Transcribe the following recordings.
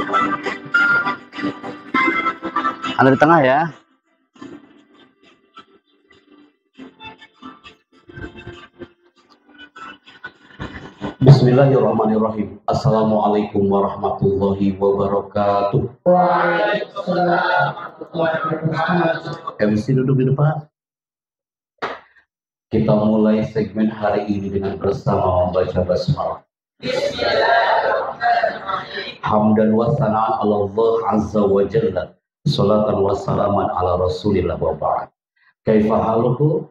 Anda di tengah ya. Bismillahirrahmanirrahim. Assalamualaikum warahmatullahi wabarakatuh. Waalaikumsalam warahmatullahi wabarakatuh. MC duduk di depan. Kita mulai segmen hari ini dengan bersama membaca basmalah. Bismillahirrahmanirrahim. Hamdan wa sana'an ala Allah azza wa jalla. Salatan wa salaman ala Rasulillah wa ba'd. Kaifa haluhu?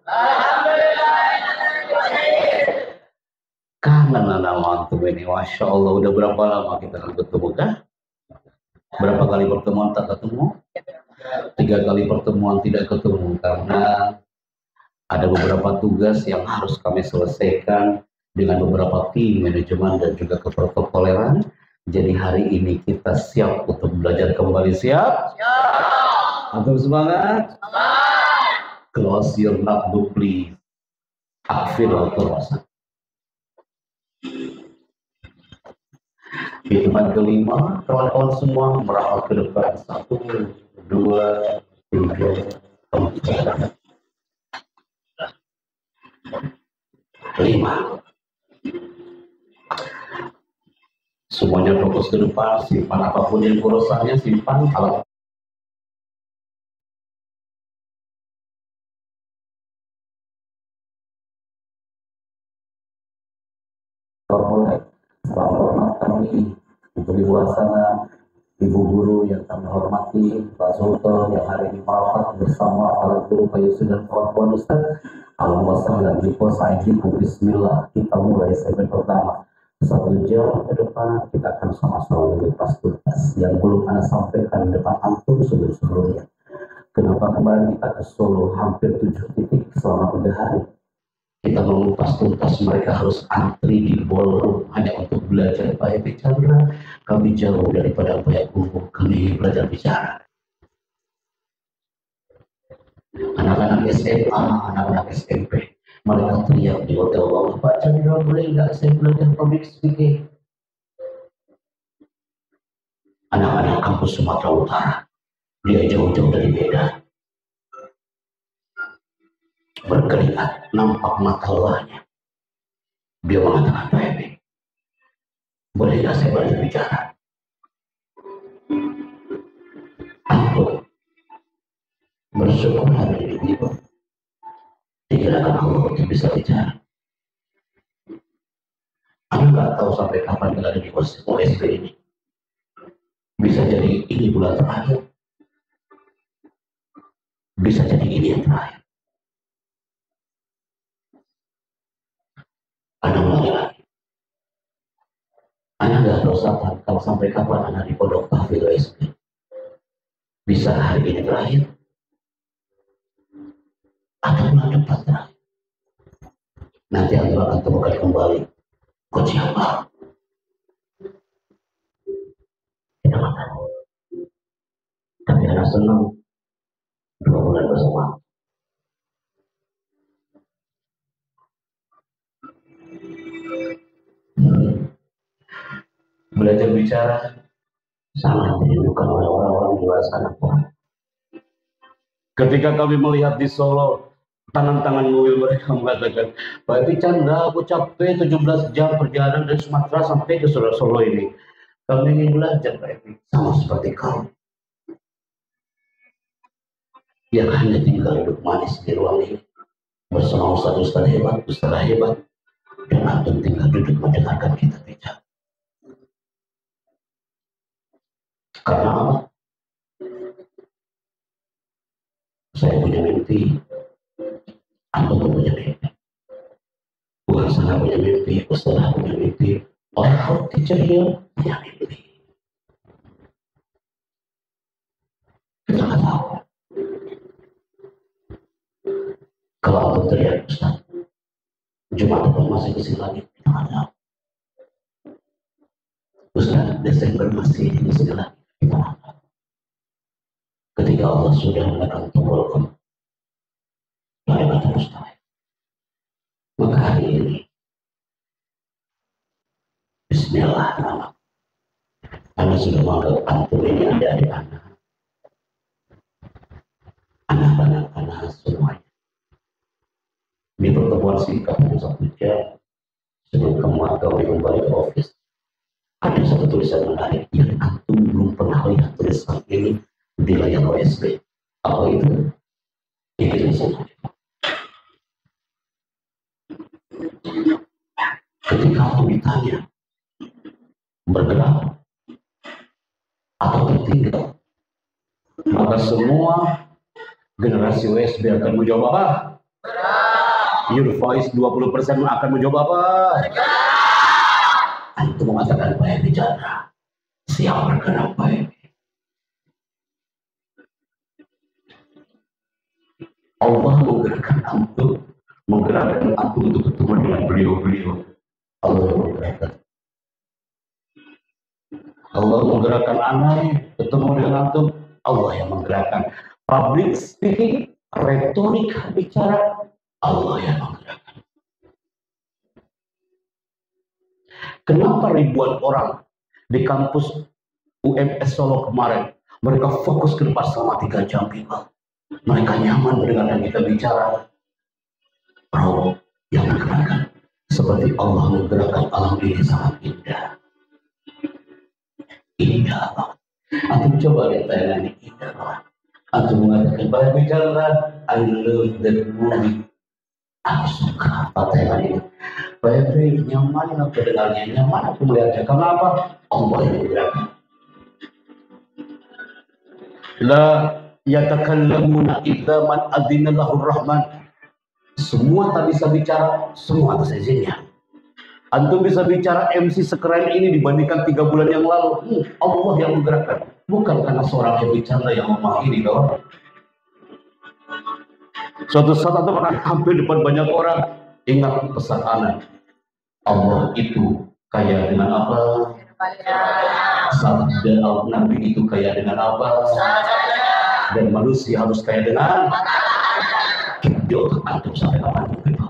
Kangen anak mantu ini, Masya Allah. Udah berapa lama kita ketemu kah? Berapa kali pertemuan tak ketemu? 3 kali pertemuan tidak ketemu karena ada beberapa tugas yang harus kami selesaikan dengan beberapa tim manajemen dan juga keprotokoleran. Jadi hari ini kita siap untuk belajar kembali. Siap? Siap. Antum semangat? Semangat. Close your notebook please. Akhir al-Quran. Hitungan kelima, kawan-kawan semua merapat ke depan. 1, 2, 3, 4, 5. Semuanya fokus ke depan, simpan apapun yang urusannya, simpan alat. Salam hormat kami untuk di luar sana, Ibu Guru yang kami hormati, Pak Sultan yang hari ini merapat bersama para guru, Pak Yusuf dan kawan-kawan Ustaz. Alhamdulillah di posisi Bismillah, kita mulai segmen pertama. 1 jam ke depan kita akan sama-sama mengupas tuntas yang belum Anda sampaikan di depan antum sebelum-sebelumnya. Kenapa kemarin kita ke Solo hampir 7 titik selama 3 hari? Kita mengupas tuntas, mereka harus antri di ballroom hanya untuk belajar bahasa bicara. Kami jauh daripada bahasa guru, kami belajar bicara. Anak-anak SMA, anak-anak SMP, mereka teriak di hotel bawah, Pak Chandra boleh nggak saya belajar public speaking? Anak-anak kampus Sumatera Utara, dia jauh-jauh dari Medan, berkeringat, nampak mata lelahnya. Dia mengatakan, Pak Emi, boleh nggak saya belajar bicara? Aku bersyukur hari ini tiba. Dikirakan Allah untuk bisa bicara. Aku nggak tahu sampai kapan kita ada di OSB ini. Bisa jadi ini bulan terakhir. Bisa jadi ini yang terakhir. Anak laki-laki. Anak nggak tahu kalau sampai kapan anak di pondok tahfidz OSB. Bisa hari ini terakhir. Atau bulan depan terakhir. Nanti Anda akan temukan kembali coach yang baru. Tidak masalah. Tapi Anda senang 2 bulan bersama. Belajar bicara sangat dirindukan oleh orang-orang di luar sana. Ketika kami melihat di Solo, tangan-tangan mobil mereka mengatakan, Pak Chandra, aku capek 17 jam perjalanan dari Sumatera sampai ke Solo ini. Kami ingin belajar, Pak Epi, sama seperti kau. Yang hanya tinggal duduk manis di ruang ini. Bersama ustaz-ustaz hebat, ustazah hebat. Dan antum tinggal duduk mendengarkan kita bicara. Karena apa? Saya punya mimpi. Antum punya mimpi. Bukan sana punya mimpi, ustazah punya mimpi. Orang teacher dia punya mimpi. Kita nggak tahu. Kalau antum teriak Ustaz, Jumat depan masih isi lagi, kita nggak tahu. Ustaz, Desember masih isi lagi, kita nggak tahu. Ketika Allah sudah menekan tombol mereka terus naik. Maka hari ini Bismillahirrahmanirrahim. Anda sudah menganggap antum ini adik-adik anak-anak semuanya. Di pertemuan singkat 1 jam sebelum kamu kembali ke office, ada satu tulisan menarik yang antum belum pernah lihat tulisan ini di layar OSB. Apa itu? Ini tulisannya. Ketika antum ditanya bergerak atau tertinggal, maka semua generasi OSB akan menjawab apa? Your voice 20% akan menjawab apa? Antum mengatakan baik bicara, siap bergerak baik. Allah menggerakkan antum untuk bertemu dengan beliau-beliau. Allah menggerakkan anak bertemu dengan antum. Allah yang menggerakkan. Public speaking, retorik bicara, Allah yang menggerakkan. Kenapa ribuan orang di kampus UMS Solo kemarin mereka fokus ke depan selama 3 jam people? Mereka nyaman mendengarkan kita bicara. Allah yang menggerakkan. Seperti Allah menggerakkan alam ini sangat indah. Indah banget. Antum coba lihat tayangan ini, indah banget. Antum mengatakan bahwa bicara I love that movie. Aku suka tayangan ini. Baik, nyaman aku dengarnya, nyaman aku melihatnya. Kenapa? Allah yang menggerakkan. La yatakallamuna idza man adzina lahur rahman. Semua tak bisa bicara, semua atas izinnya. Antum bisa bicara MC sekeren ini dibandingkan 3 bulan yang lalu. Allah yang menggerakkan. Bukan karena seorang yang bicara yang lemah ini, kawan. Suatu saat antum akan hampir depan banyak orang. Ingat pesan anak. Allah itu kaya dengan apa? Sabda Nabi itu kaya dengan apa? Dan manusia harus kaya dengan di otak antum sampai kapan itu?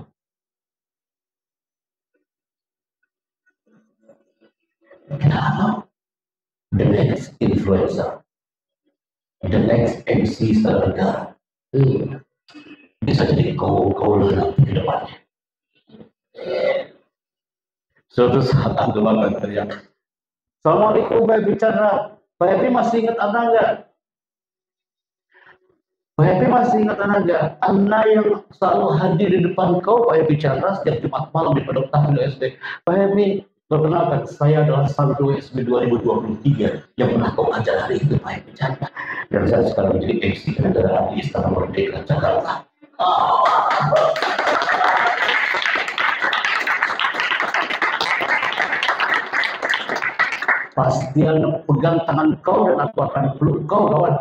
Kita the next influencer, the next MC secara negara, bisa jadi kau nanti ke depannya. Suatu saat antum akan teriak, Assalamualaikum, Pak bicara. Pak Happy masih ingat Anda enggak? Pak Happy masih ingat Anda enggak? Anda yang selalu hadir di depan kau, Pak Happy bicara setiap Jumat malam di Pondok Tahfidz SD. Pak Happy, perkenalkan, saya adalah Santri USB 2023 yang pernah kau ajar hari itu, Pak Happy bicara. Dan saya sekarang menjadi MC kendaraan di Istana Merdeka Jakarta. Pasti Anda pegang tangan kau dan aku akan peluk kau, kawan.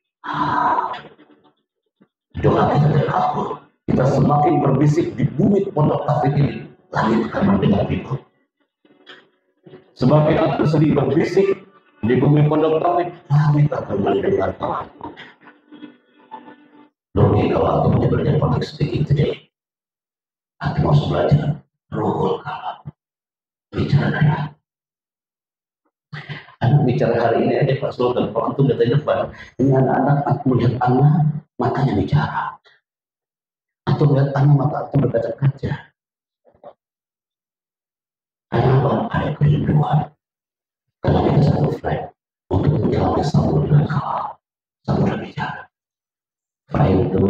Doa kita terkabul. Kita semakin berbisik di bumi Pondok Tahfidz ini, langit akan mendengar itu. Semakin aku sedih berbisik di bumi Pondok Tahfidz, langit akan mendengar kawan. Doa kawan untuk belajar public speaking today. Aku mau belajar rohul kalam. Bicara dengan anak bicara hari ini aja Pak Sultan, kalau antum datang depan, ini anak-anak aku melihat anak, matanya bicara. Atau melihat anak, mata aku berkaca-kaca. Kenapa? Ada kerinduan. Karena kita satu flight untuk menjalani samudra bicara. Flight itu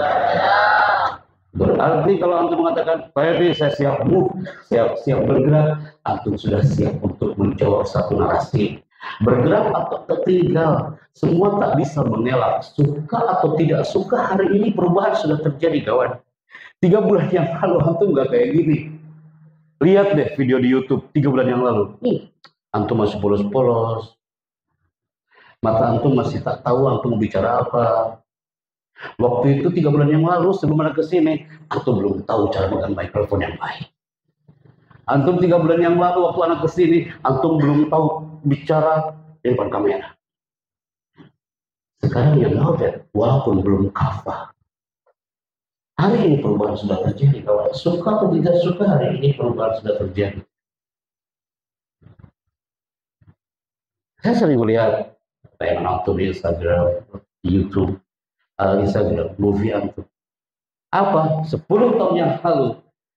berarti kalau antum mengatakan, Pak Happy, saya siap move, siap bergerak, antum sudah siap untuk menjawab satu narasi. Bergerak atau tertinggal, semua tak bisa mengelak. Suka atau tidak suka, hari ini perubahan sudah terjadi, kawan. 3 bulan yang lalu antum nggak kayak gini. Lihat deh video di YouTube 3 bulan yang lalu. Antum masih polos-polos. Mata antum masih tak tahu antum bicara apa. Waktu itu 3 bulan yang lalu sebelum anak kesini, antum belum tahu cara megang mikrofon yang baik. Antum 3 bulan yang lalu waktu anak kesini, antum belum tahu bicara di depan kamera. Sekarang yang tahu deh, walaupun belum kafah. Hari ini perubahan sudah terjadi, kawan. Suka atau tidak suka, hari ini perubahan sudah terjadi. Saya sering melihat yang nonton di Instagram, di YouTube, Instagram, movie itu. Apa? 10 tahun yang lalu.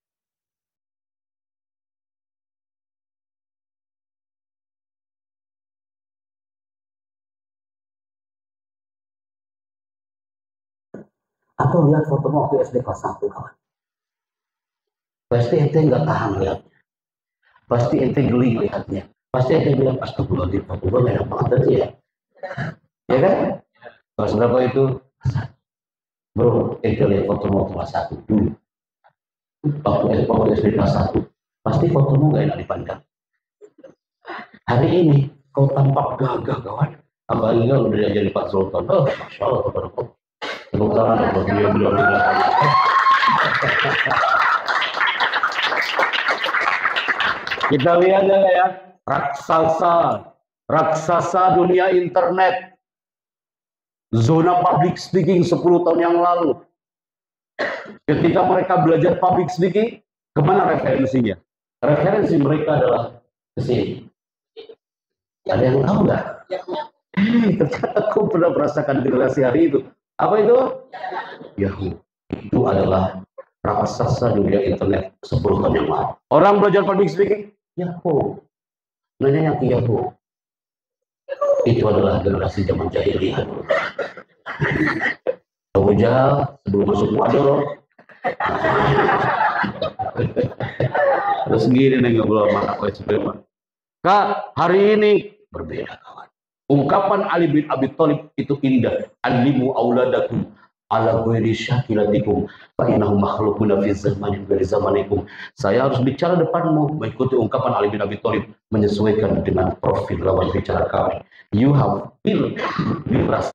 Atau lihat foto waktu SD kelas 1 kawan. Pasti ente nggak tahan lihat. Pasti ente geli lihatnya. Pasti ente bilang, astagfirullahaladzim, foto gue enak banget aja ya. Ya kan? Kelas berapa itu? Bro, ente lihat foto waktu kelas 1 dulu. Waktu SD kelas 1. Pasti fotomu nggak enak dipandang. Hari ini, kau tampak gagah kawan. Apalagi kalau udah jadi Pak Sultan. Oh, Masya Allah, kepada kau. Tepuk tangan buat beliau-beliau di belakang. Kita lihat ya, raksasa dunia internet, zona public speaking 10 tahun yang lalu. Ketika mereka belajar public speaking, kemana referensinya? Referensi mereka adalah ke sini. Ada yang tahu nggak? Ternyata aku pernah merasakan generasi hari itu. Apa itu? Yahoo. Itu adalah raksasa dunia internet 10 tahun yang lalu. Orang belajar public speaking, Yahoo. Nanya yang Yahoo. Itu adalah generasi zaman jahiliyah. Abu Jahal sebelum masuk Mwador. Terus gini nih ngobrol sama aku SPM. Kak, hari ini berbeda kawan. Ungkapan Ali bin Abi Thalib itu indah. Alimu auladakum ala ghairi syakilatikum fa innahum makhluquna fi zamanin ghairi zamanikum. Saya harus bicara depanmu mengikuti ungkapan Ali bin Abi Thalib menyesuaikan dengan profil lawan bicara kami. You have built vibras.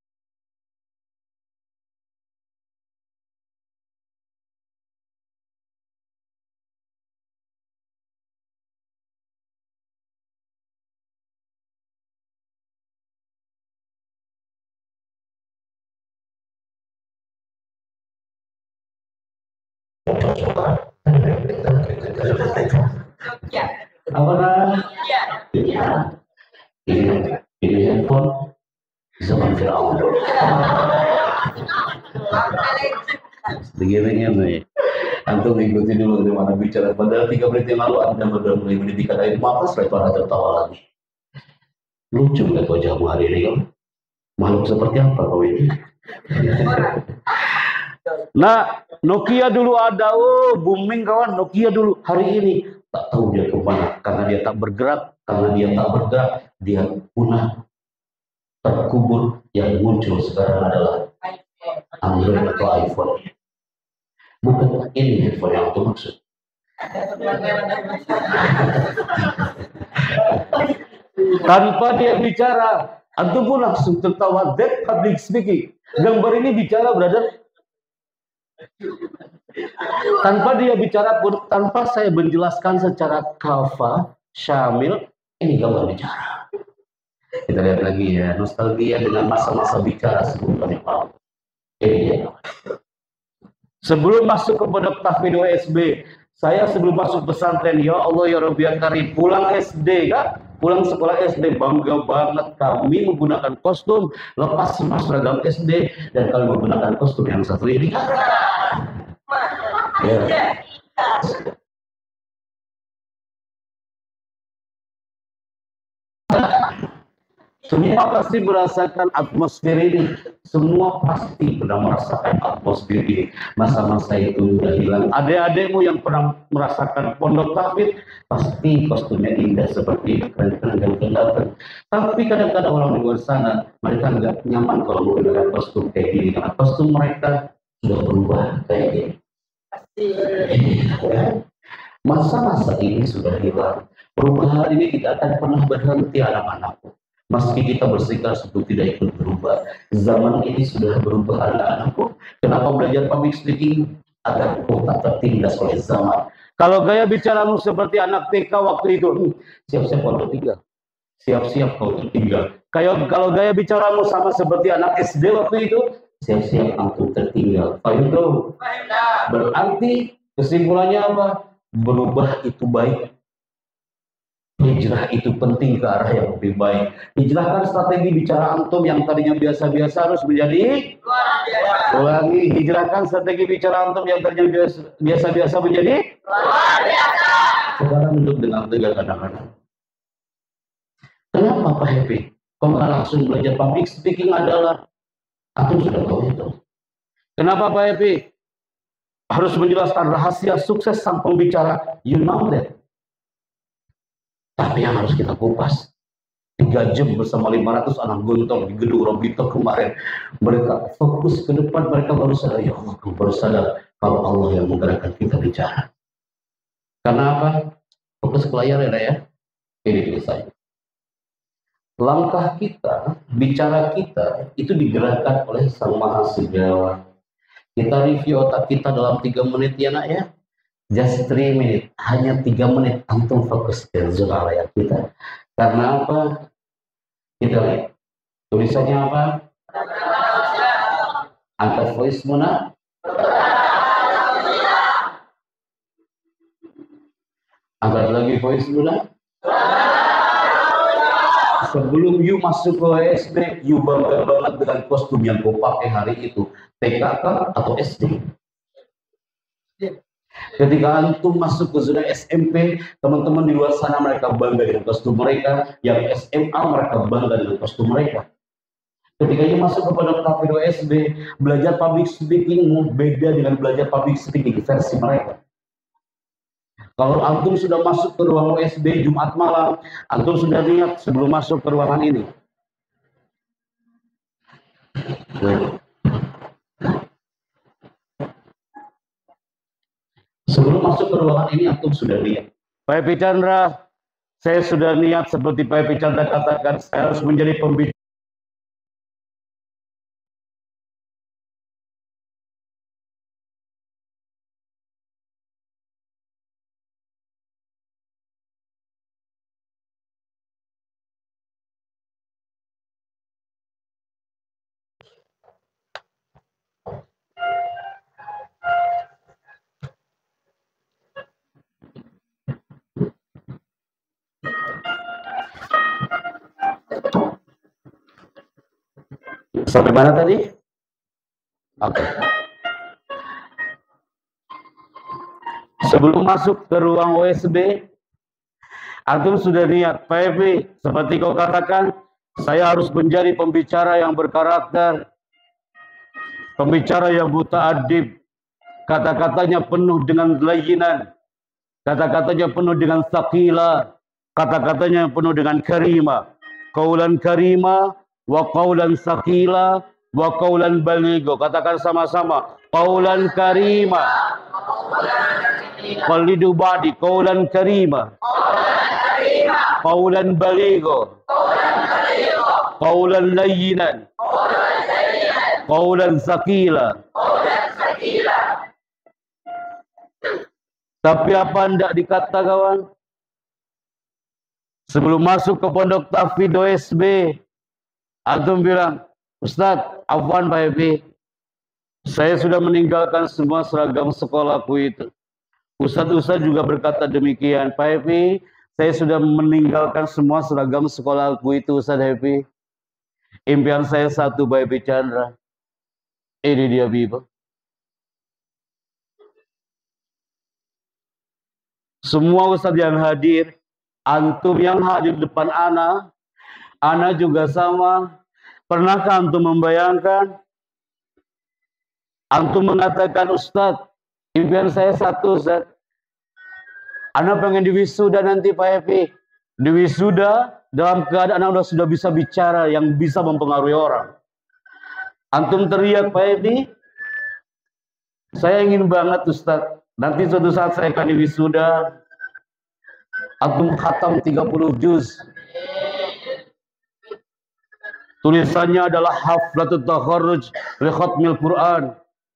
Apa nah? Ini handphone zaman Firaun. Begini nih. Antum ikuti dulu bagaimana bicara. Padahal 3 menit yang lalu Anda sudah mulai mendidikan air mata, setelah tertawa lagi. Lucu nggak wajahmu hari ini kan? Makhluk seperti apa kau ini? Nah, Nokia dulu ada, booming kawan. Nokia dulu. Hari ini tak tahu dia kemana, karena dia tak bergerak, dia punah, terkubur. Yang muncul sekarang adalah Android atau iPhone. Bukan ini handphone yang aku maksud. Tanpa dia bicara, antum pun langsung tertawa. That public speaking. Gambar ini bicara, brother. Tanpa dia bicara pun, tanpa saya menjelaskan secara kafa, syamil, ini gambar bicara. Kita lihat lagi ya, nostalgia dengan masa-masa bicara sebelum kami paham. Ini dia. Sebelum masuk kepada tahfidz OSB, saya sebelum masuk pesantren, ya Allah ya Rabbi ya Karim, pulang SD kan? Pulang sekolah SD, bangga banget kami menggunakan kostum, lepas semua seragam SD, dan kami menggunakan kostum yang satu ini. Ya. Semua pasti merasakan atmosfer ini. Semua pasti pernah merasakan atmosfer ini. Masa-masa itu sudah hilang. Adik-adikmu yang pernah merasakan pondok tahfidz, pasti kostumnya indah seperti ini, keren-keren dan kelihatan. Tapi kadang-kadang orang di luar sana, mereka nggak nyaman kalau menggunakan kostum kayak gini. Karena kostum mereka sudah berubah kayak gini. Masa-masa ini sudah hilang. Perubahan ini tidak akan pernah berhenti anak-anakku. Meski kita bersikeras untuk tidak ikut berubah, zaman ini sudah berubah anak-anakku. Kenapa belajar public speaking? Agar kau tak tertindas oleh zaman. Kalau gaya bicaramu seperti anak TK waktu itu, siap-siap kau tertinggal. Siap-siap kau tertinggal. Kalau gaya bicaramu sama seperti anak SD waktu itu, siap-siap aku tertinggal. Paham itu? Berarti kesimpulannya apa? Berubah itu baik. Hijrah itu penting ke arah yang lebih baik. Hijrahkan strategi bicara antum yang tadinya biasa-biasa harus menjadi luar biasa. ulangi. Hijrahkan strategi bicara antum yang tadinya biasa-biasa menjadi Luar biasa. sekarang duduk dengan tegak kadang-kadang. Kenapa Pak Happy? Kok nggak langsung belajar public speaking adalah antum sudah tahu itu. Kenapa Pak Happy? Harus menjelaskan rahasia sukses sang pembicara. You know that. Tapi yang harus kita kupas 3 jam bersama 500 anak gontor di gedung Robito kemarin, mereka fokus ke depan, mereka baru sadar, ya Allah, baru sadar kalau Allah yang menggerakkan kita bicara. Karena apa? Fokus ke layar ya. Ini saya. Langkah kita, bicara kita itu digerakkan oleh Sang Maha Segala. Kita review otak kita dalam 3 menit ya nak ya. Just 3 menit, hanya 3 menit antum fokus ke zona layar kita. Karena apa? Kita lihat tulisannya apa? Angkat voice mana? Angkat lagi voice mana? Sebelum you masuk ke SD, you bangga banget dengan kostum yang kau pakai hari itu. TKK atau SD? Ketika antum masuk ke zona SMP, teman-teman di luar sana mereka bangga dengan kostum mereka. Yang SMA mereka bangga dengan kostum mereka. Ketika you masuk kepada Tafido SD, belajar public speaking beda dengan belajar public speaking versi mereka. Kalau antum sudah masuk ke ruang USB Jumat malam, antum sudah lihat sebelum masuk ke ruangan ini. Sebelum masuk ke ruangan ini, antum sudah lihat. Pak Epi Chandra, saya sudah niat seperti Pak Epi Chandra katakan, saya harus menjadi pembicara. Sampai mana tadi? Oke. Sebelum masuk ke ruang USB, antum sudah niat, Pak Epi, seperti kau katakan, saya harus menjadi pembicara yang berkarakter, pembicara yang buta adib, kata-katanya penuh dengan layinan, kata-katanya penuh dengan sakila, kata-katanya penuh dengan karima, qaulan karima, wa qaulan sakila, wa qaulan baligo. Katakan sama-sama, qaulan karima, qalidu badi, qaulan karima, qaulan baligo, qaulan layyinan, qaulan sakila. Tapi apa hendak dikata kawan? Sebelum masuk ke pondok Tafido SB, antum bilang, Ustadz, afwan Pak Epi, saya sudah meninggalkan semua seragam sekolahku itu. Ustadz juga berkata demikian, Pak Epi, saya sudah meninggalkan semua seragam sekolahku itu, Ustadz Epi. Impian saya satu, Pak Epi Chandra. Ini dia Bibo. Semua Ustadz yang hadir, antum yang hadir depan ana juga sama. Pernahkah antum membayangkan? Antum mengatakan, Ustadz, impian saya satu, Ustadz. Ana pengen diwisuda nanti Pak Epi. Diwisuda dalam keadaan ana sudah bisa bicara yang bisa mempengaruhi orang. Antum teriak, Pak Epi, saya ingin banget Ustadz. Nanti suatu saat saya akan diwisuda. Antum khatam 30 juz. Tulisannya adalah Haflatut Takharruj li Khatmil Quran.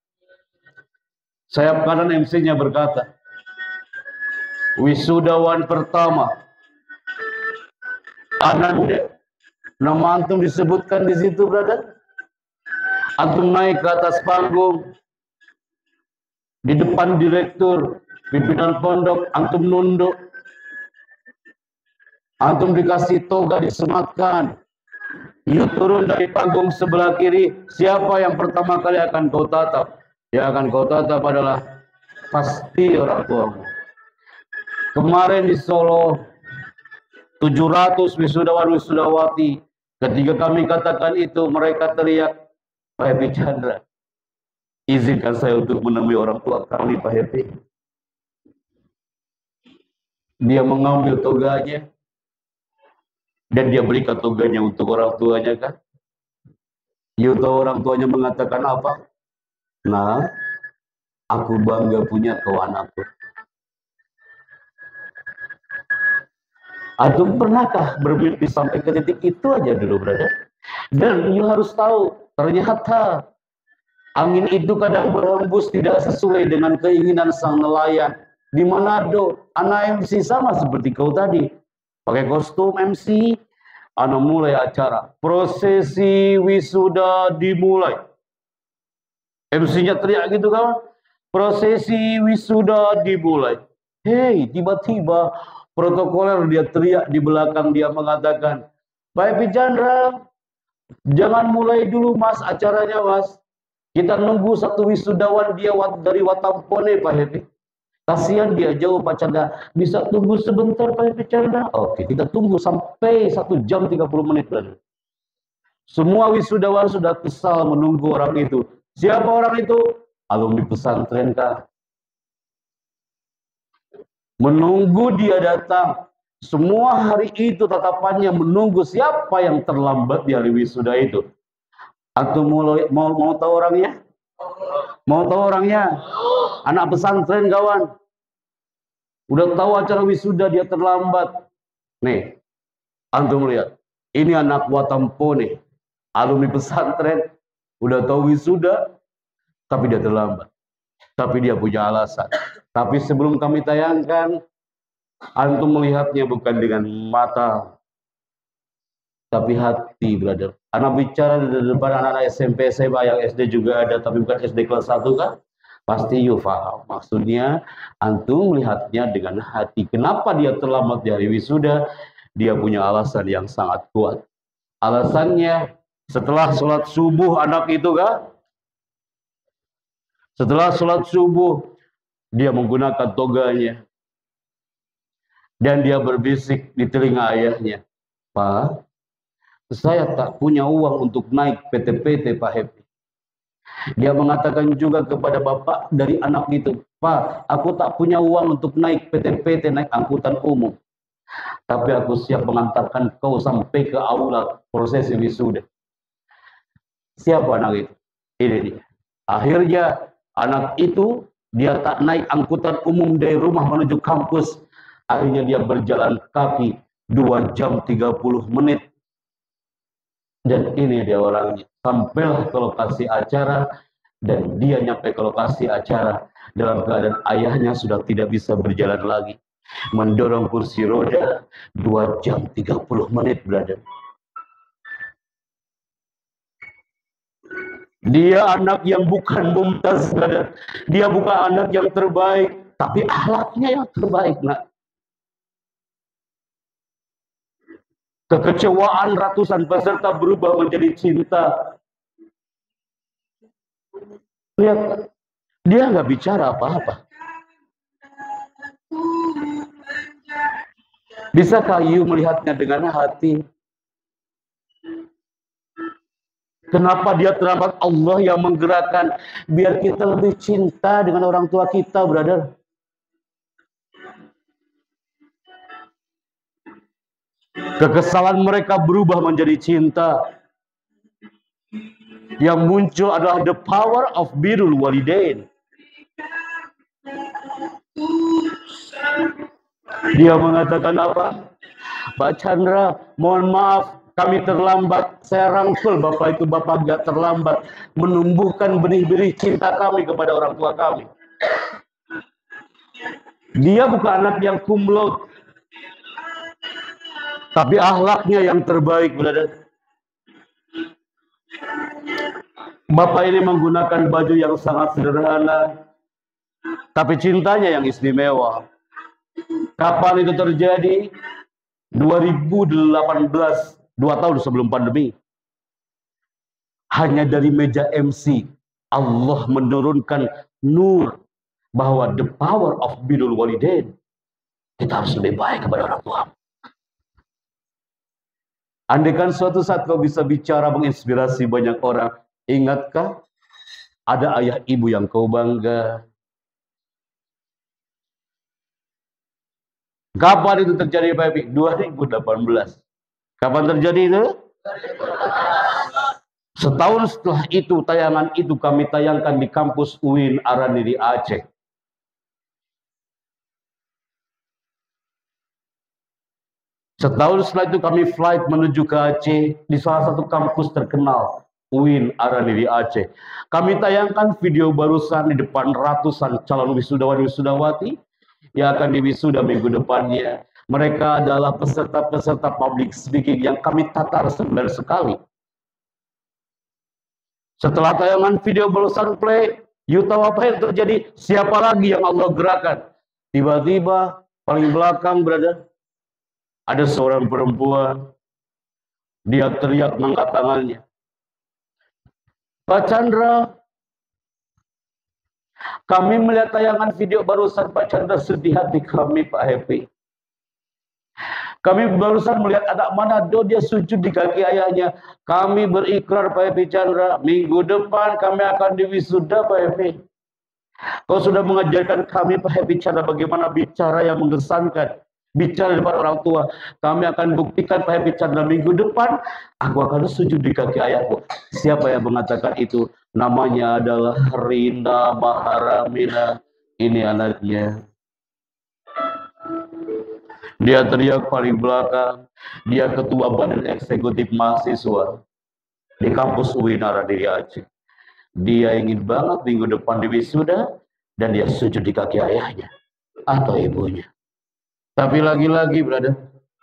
Sayap kanan MC-nya berkata, wisudawan pertama, Ananda. Nama antum disebutkan di situ, brother. Antum naik ke atas panggung, di depan direktur, pimpinan pondok, antum nunduk. Antum dikasih toga disematkan. You turun dari panggung sebelah kiri. Siapa yang pertama kali akan kau tatap? Yang akan kau tatap adalah pasti orang tuamu. Kemarin di Solo 700 wisudawan wisudawati. Ketika kami katakan itu, mereka teriak, Pak Happy Chandra, izinkan saya untuk menemui orang tua kami, Pak Happy. Dia mengambil toganya dan dia berikan toganya untuk orang tuanya, kan? You tahu orang tuanya mengatakan apa? Nah, aku bangga punya kau anakku. Antum pernahkah bermimpi sampai ke titik itu aja dulu, brother? Dan you harus tahu, ternyata angin itu kadang berhembus tidak sesuai dengan keinginan sang nelayan. Di Manado, anak MC sama seperti kau tadi. Pakai kostum MC, anak mulai acara. Prosesi wisuda dimulai. MC-nya teriak gitu kan? Prosesi wisuda dimulai. Hei, tiba-tiba protokoler dia teriak di belakang, dia mengatakan, Pak Happy Chandra, jangan mulai dulu mas acaranya mas. Kita nunggu satu wisudawan dia dari Watampone, Pak Happy. Kasihan dia jauh Pak Chandra. Bisa tunggu sebentar Pak Happy Chandra? Oke, kita tunggu sampai 1 jam 30 menit. Semua wisudawan sudah kesal menunggu orang itu. Siapa orang itu? Alumni pesantren kah? Menunggu dia datang. Semua hari itu tatapannya menunggu siapa yang terlambat di hari wisuda itu. Atau mau tahu orangnya? Mau tahu orangnya? Anak pesantren kawan. Udah tahu acara wisuda dia terlambat. Nih, antum lihat. Ini anak Watampone, alumni pesantren. Udah tahu wisuda, tapi dia terlambat. Tapi dia punya alasan. Tapi sebelum kami tayangkan, antum melihatnya bukan dengan mata, tapi hati, brother. Anak bicara di depan anak-anak SMP, SMA, yang SD juga ada, tapi bukan SD kelas 1 kan? Pasti you paham. Maksudnya, antum melihatnya dengan hati. Kenapa dia terlambat di hari wisuda? Dia punya alasan yang sangat kuat. Alasannya, setelah sholat subuh anak itu kan? Setelah sholat subuh, dia menggunakan toganya. Dan dia berbisik di telinga ayahnya. Pak, saya tak punya uang untuk naik PT-PT Pak Happy. Dia mengatakan juga kepada bapak dari anak itu, Pak, aku tak punya uang untuk naik PT-PT, naik angkutan umum. Tapi aku siap mengantarkan kau sampai ke aula prosesi wisuda. Siapa anak itu? Ini dia. Akhirnya anak itu, dia tak naik angkutan umum dari rumah menuju kampus. Akhirnya dia berjalan kaki 2 jam 30 menit. Dan ini dia orangnya. Sampailah ke lokasi acara. Dan dia nyampe ke lokasi acara dalam keadaan ayahnya sudah tidak bisa berjalan lagi. Mendorong kursi roda 2 jam 30 menit, brother. Dia anak yang bukan mumtaz, brother. Dia bukan anak yang terbaik, tapi akhlaknya yang terbaik, nak. Kekecewaan ratusan peserta berubah menjadi cinta. Lihat, dia nggak bicara apa-apa. Bisakah you melihatnya dengan hati? Kenapa dia terlambat? Allah yang menggerakkan biar kita lebih cinta dengan orang tua kita, brother. Kekesalan mereka berubah menjadi cinta. Yang muncul adalah the power of birrul walidain. Dia mengatakan apa? Pak Chandra, mohon maaf, kami terlambat. Saya rangkul Bapak itu, Bapak gak terlambat menumbuhkan benih-benih cinta kami kepada orang tua kami. Dia bukan anak yang cum laude, tapi akhlaknya yang terbaik, brother. Bapak ini menggunakan baju yang sangat sederhana, tapi cintanya yang istimewa. Kapan itu terjadi? 2018, 2 tahun sebelum pandemi, hanya dari meja MC Allah menurunkan nur bahwa the power of birrul walidain, kita harus lebih baik kepada orang tua. Andaikan suatu saat kau bisa bicara menginspirasi banyak orang, ingatkah ada ayah ibu yang kau bangga? Kapan itu terjadi, Pak Epi? 2018. Kapan terjadi itu? Setahun setelah itu, tayangan itu kami tayangkan di kampus UIN Arani di Aceh. Setahun setelah itu kami flight menuju ke Aceh di salah satu kampus terkenal, UIN Arani di Aceh. Kami tayangkan video barusan di depan ratusan calon wisudawan wisudawati yang akan diwisuda minggu depannya. Mereka adalah peserta-peserta public speaking yang kami tatar 9 sekali. Setelah tayangan video barusan play, you tahu apa yang terjadi? Siapa lagi yang Allah gerakan? Tiba-tiba paling belakang berada ada seorang perempuan. Dia teriak mengangkat tangannya. Pak Chandra, kami melihat tayangan video barusan Pak Chandra, sedih hati kami Pak Happy. Kami barusan melihat anak Manado dia sujud di kaki ayahnya. Kami berikrar Pak Happy Chandra, minggu depan kami akan diwisuda Pak Happy. Kau sudah mengajarkan kami Pak Happy Chandra bagaimana bicara yang mengesankan, bicara di depan orang tua. Kami akan buktikan Pak Happy Chandra minggu depan aku akan sujud di kaki ayahku. Siapa yang mengatakan itu? Namanya adalah Rina Maharamina. Ini anaknya. Dia teriak paling belakang. Dia ketua badan eksekutif mahasiswa di kampus UIN Arani di Aceh. Dia ingin banget minggu depan diwisuda dan dia sujud di kaki ayahnya atau ibunya. Tapi lagi-lagi, brother,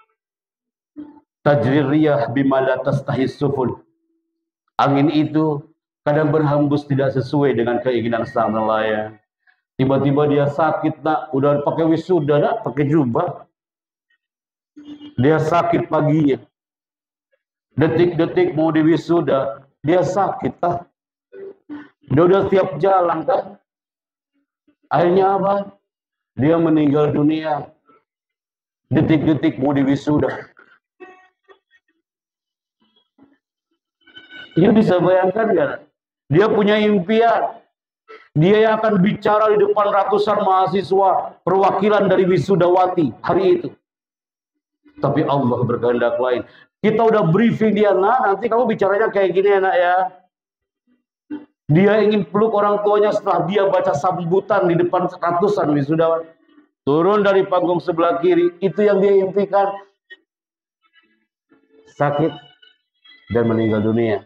tajrir riyah bima la tastahis sufun. Angin itu kadang berhembus tidak sesuai dengan keinginan sang nelayan. Tiba-tiba dia sakit, nak, udah pakai wisuda, nak, pakai jubah. Dia sakit paginya. Detik-detik mau diwisuda, dia sakit, tak? Dia udah siap jalan, tak? Akhirnya apa? Dia meninggal dunia. Detik-detik mau diwisuda. Dia bisa bayangkan kan? Dia punya impian. Dia yang akan bicara di depan ratusan mahasiswa perwakilan dari wisudawati hari itu. Tapi Allah berkehendak lain. Kita udah briefing dia, nah nanti kamu bicaranya kayak gini enak ya. Dia ingin peluk orang tuanya setelah dia baca sambutan di depan ratusan wisudawan. Turun dari panggung sebelah kiri, itu yang dia impikan. Sakit dan meninggal dunia.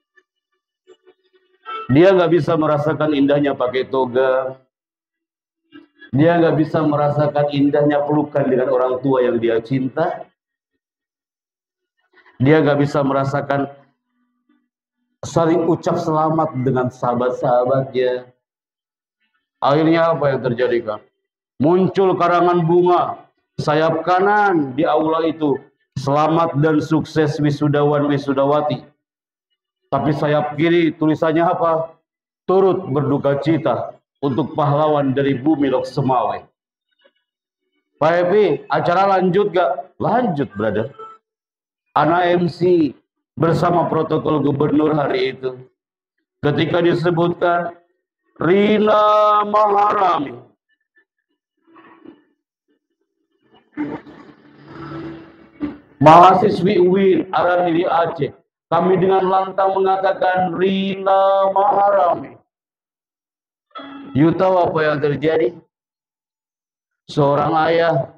Dia nggak bisa merasakan indahnya pakai toga. Dia nggak bisa merasakan indahnya pelukan dengan orang tua yang dia cinta. Dia nggak bisa merasakan saling ucap selamat dengan sahabat-sahabatnya. Akhirnya apa yang terjadi, Kang? Muncul karangan bunga sayap kanan di aula itu. Selamat dan sukses wisudawan wisudawati. Tapi sayap kiri tulisannya apa? Turut berduka cita untuk pahlawan dari bumi Lok Semawe. Pak Epi, acara lanjut gak? Lanjut, brother. Anak MC bersama protokol gubernur hari itu. Ketika disebutkan Rina Maharami, mahasiswi UIN Arani di Aceh, kami dengan lantang mengatakan Rina Maharami. You tahu apa yang terjadi? Seorang ayah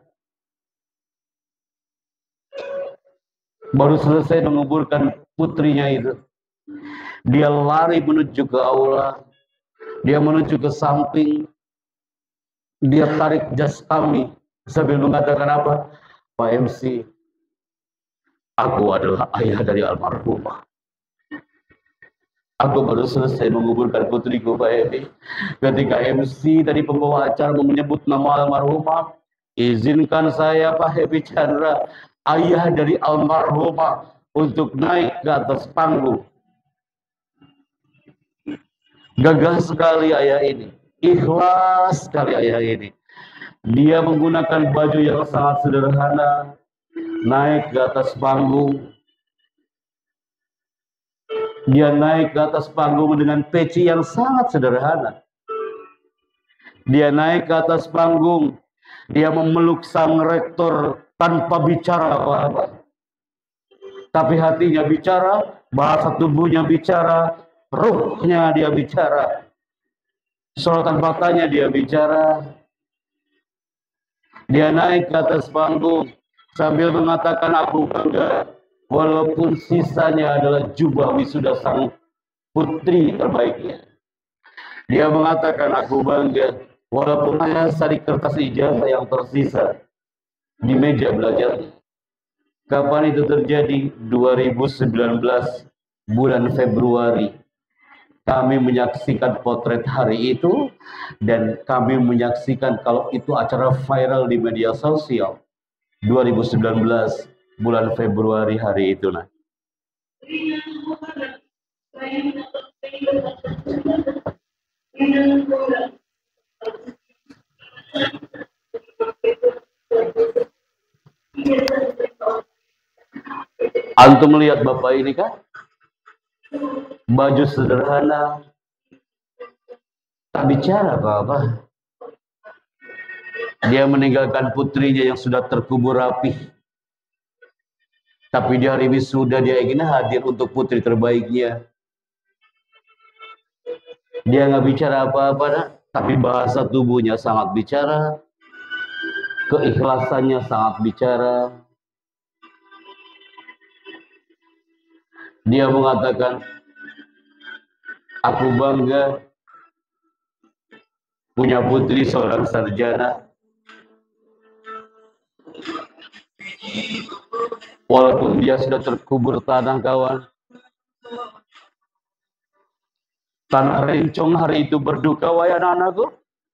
baru selesai menguburkan putrinya itu. Dia lari menuju ke aula. Dia menuju ke samping. Dia tarik jas kami sambil mengatakan apa? Pak MC, aku adalah ayah dari almarhumah. Aku baru selesai menguburkan putriku, Pak Epi. Ketika MC tadi pembawa acara menyebut nama almarhumah, izinkan saya, Pak Happy Chandra, ayah dari almarhumah untuk naik ke atas panggung. Gagah sekali ayah ini, ikhlas sekali ayah ini. Dia menggunakan baju yang sangat sederhana, naik ke atas panggung. Dia naik ke atas panggung dengan peci yang sangat sederhana. Dia naik ke atas panggung, dia memeluk sang rektor tanpa bicara apa-apa. Tapi hatinya bicara, bahasa tubuhnya bicara, ruhnya dia bicara, sorotan matanya dia bicara. Dia naik ke atas panggung sambil mengatakan, aku bangga, walaupun sisanya adalah jubah wisuda sang putri terbaiknya. Dia mengatakan, aku bangga, walaupun hanya sari kertas ijazah yang tersisa di meja belajarnya. Kapan itu terjadi? 2019 bulan Februari. Kami menyaksikan potret hari itu dan kami menyaksikan kalau itu acara viral di media sosial. 2019 bulan Februari hari itu. Nah. Antum melihat bapak ini kan? Baju sederhana, tak bicara apa-apa. Dia meninggalkan putrinya yang sudah terkubur rapi. Tapi di hari wisuda dia ingin hadir untuk putri terbaiknya. Dia nggak bicara apa-apa, nah? Tapi bahasa tubuhnya sangat bicara. Keikhlasannya sangat bicara. Dia mengatakan, aku bangga punya putri seorang sarjana. Walaupun dia sudah terkubur tanah kawan. Tanah Rencong hari itu berduka, wahai anak-anakku.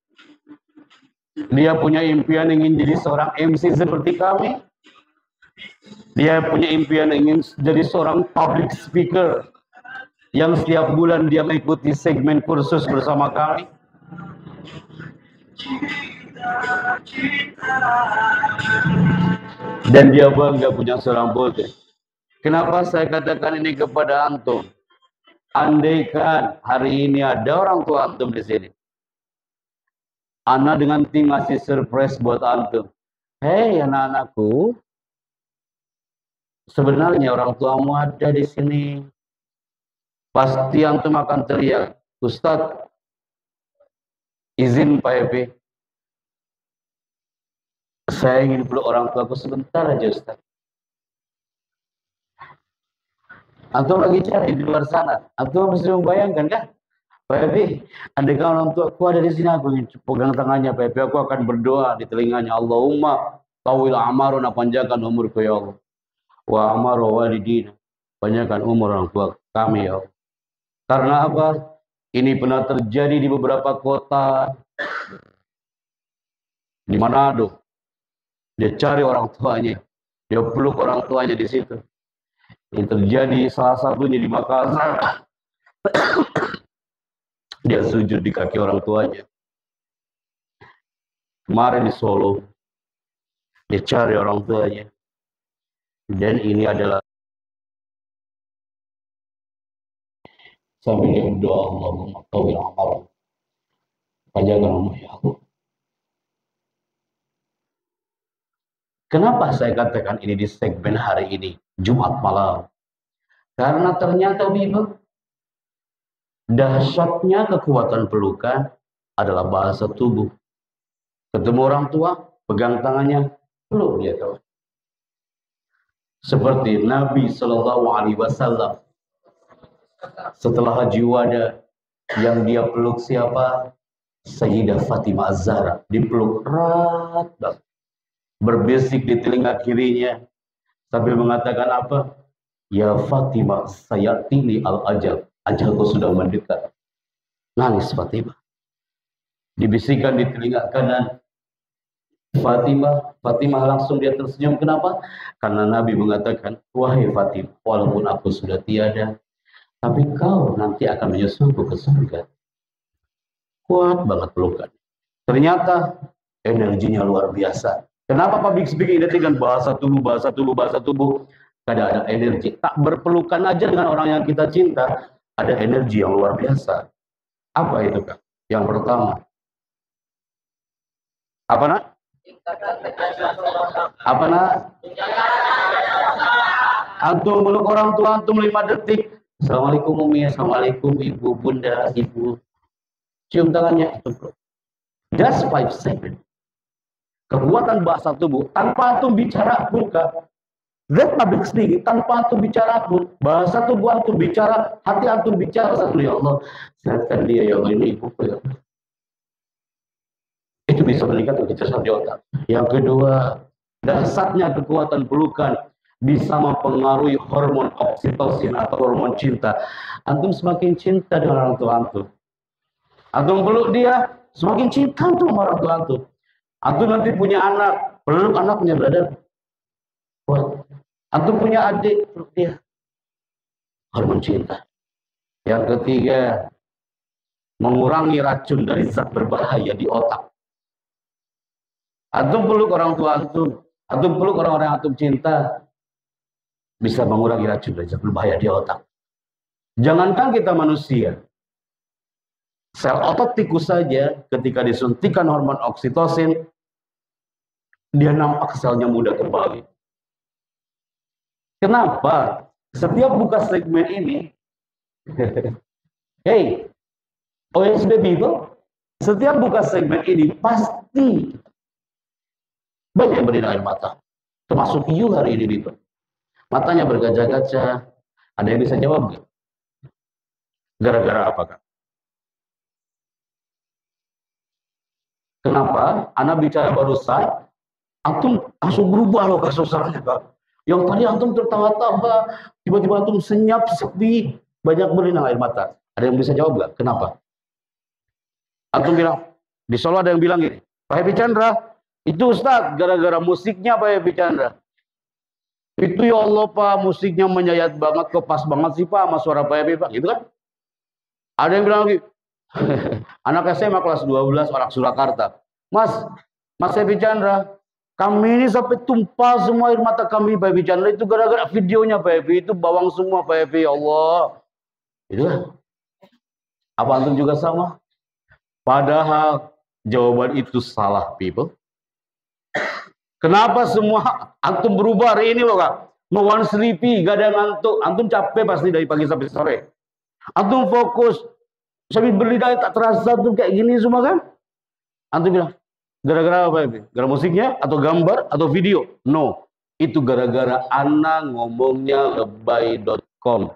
Dia punya impian ingin jadi seorang MC seperti kami. Dia punya impian ingin jadi seorang public speaker yang setiap bulan dia mengikuti segmen kursus bersama kami. Dan dia bangga punya seorang putri. Kenapa saya katakan ini kepada antum? Andaikan hari ini ada orang tua antum di sini, Ana dengan tim ngasih surprise buat antum. Hei anak-anakku, sebenarnya orang tuamu ada di sini. Pasti antum akan teriak, Ustadz, izin Pak Epi, saya ingin peluk orang tuaku sebentar aja Ustadz. Antum lagi cari di luar sana, antum mesti membayangkan kan? Pak Epi, andaikan orang tuaku ada di sini, aku ingin pegang tangannya Pak Epi, aku akan berdoa di telinganya, Allahumma tawil amaruna, panjangkan umurku ya Allah. Wa amaru walidina, panjangkan umur orang tua kami ya Allah. Karena apa? Ini pernah terjadi di beberapa kota di Manado. Dia cari orang tuanya, dia peluk orang tuanya di situ. Yang terjadi salah satunya di Makassar. Dia sujud di kaki orang tuanya. Kemarin di Solo, dia cari orang tuanya. Dan ini adalah sambil dia berdoa, Allahumma tawil amarah, panjangkan umur ya Allah. Kenapa saya katakan ini di segmen hari ini, Jumat malam? Karena ternyata Bibu, dahsyatnya kekuatan pelukan adalah bahasa tubuh. Ketemu orang tua, pegang tangannya, peluk dia kawan. Seperti Nabi SAW setelah Haji Wada, yang dia peluk siapa? Sayyidah Fatimah Az-Zahra, dipeluk erat banget. Berbisik di telinga kirinya sambil mengatakan apa? Ya Fatimah, sayatini al-ajal, ajalku sudah mendekat. Nangis Fatimah. Dibisikkan di telinga kanan, Fatimah langsung dia tersenyum. Kenapa? Karena Nabi mengatakan, wahai Fatimah, walaupun aku sudah tiada, tapi kau nanti akan menyusulku ke surga. Kuat banget pelukan. Ternyata energinya luar biasa. Kenapa public speaking identik dengan bahasa tubuh? Kadang ada energi. Tak berpelukan aja dengan orang yang kita cinta, ada energi yang luar biasa. Apa itu, Kak? Yang pertama. Apa, Nak? Apa, Nak? Antum meluk orang tua antum 5 detik. Assalamualaikum Umi, Assalamualaikum Ibu, Bunda, Ibu. Cium tangannya. Just 5 seconds. Kekuatan bahasa tubuh tanpa antum bicara pun, Kak. That public speaking tanpa antum bicara pun, bahasa tubuh antum bicara, hati antum bicara, satu ya Allah, sehatkan dia ya Allah, ini ibu ya. Itu bisa meningkatkan kecerdasan di otak. Yang kedua, dahsyatnya kekuatan pelukan bisa mempengaruhi hormon oksitosin atau hormon cinta. Antum semakin cinta dengan orang tua antum. Antum peluk dia, semakin cinta antum sama orang tua antum. Antum nanti punya anak, peluk anaknya, brother. Kuat. Antum punya adik, peluk dia. Hormon cinta. Yang ketiga, mengurangi racun dari zat berbahaya di otak. Antum peluk orang tua antum peluk orang-orang yang antum cinta, bisa mengurangi racun dari zat berbahaya di otak. Jangankan kita manusia, sel otot tikus saja ketika disuntikan hormon oksitosin, dia nampak selnya mudah kembali. Kenapa? Setiap buka segmen ini, hey, OSD people, setiap buka segmen ini pasti banyak yang berlinang air mata. Termasuk you hari ini, people. Matanya berkaca-kaca. Ada yang bisa jawab nggak? Gara-gara apa, Kak? Kenapa? Anak bicara barusan, antum langsung berubah loh kasusnya, Kak. Yang tadi antum tertawa-tawa, tiba-tiba antum senyap, sepi, banyak berlinang air mata. Ada yang bisa jawab nggak? Kenapa? Antum bilang, di Solo ada yang bilang gini, Pak Happy Chandra, itu Ustadz, gara-gara musiknya Pak Happy Chandra. Itu ya Allah Pak, musiknya menyayat banget, kok pas banget sih Pak sama suara Pak Happy Pak, gitu kan? Ada yang bilang lagi, anak SMA kelas 12 orang Surakarta, Mas Happy Chandra, kami ini sampai tumpah semua air mata kami Pak Happy Chandra, itu gara-gara videonya Pak Happy, itu bawang semua Pak Happy, ya Allah. Itu kan? Apa antum juga sama? Padahal jawaban itu salah, people. Kenapa semua antum berubah hari ini loh, Kak? No one sleepy, gak ada yang ngantuk. Antum capek pasti dari pagi sampai sore. Antum fokus. Sambil berlidah tak terasa tuh kayak gini semua kan? Antum bilang, gara-gara apa ini? Gara musiknya atau gambar atau video? No. Itu gara-gara ana ngomongnya lebay.com.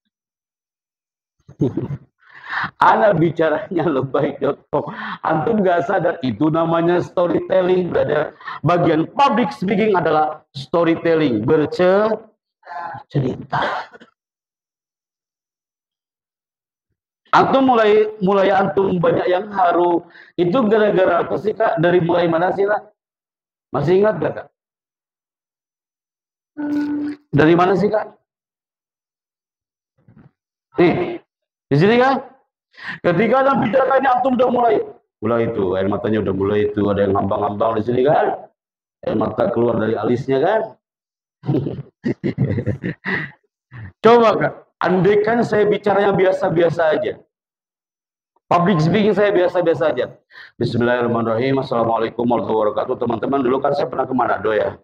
Ana bicaranya lebay.com. Antum gak sadar itu namanya storytelling, brother. Bagian public speaking adalah storytelling, bercerita. Antum mulai antum banyak yang haru. Itu gara-gara apa sih, Kak? Dari mulai mana sih, Kak? Masih ingat gak, Kak? Dari mana sih, Kak? Nih, di sini kan? Ketika ada bicaranya antum udah mulai itu, air matanya udah mulai itu, ada yang ngambang-ngambang di sini kan? Air mata keluar dari alisnya kan? Coba, Kak, andaikan saya bicaranya biasa-biasa aja. Public speaking saya biasa-biasa aja. Bismillahirrahmanirrahim. Assalamualaikum warahmatullahi wabarakatuh. Teman-teman, dulu kan saya pernah ke Manado ya.